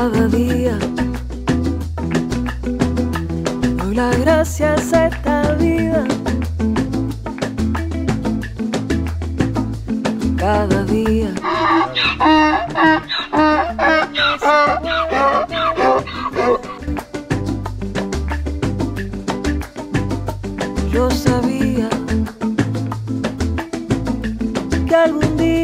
Cada día doy las gracias a esta vida. Cada día yo sabía que algún día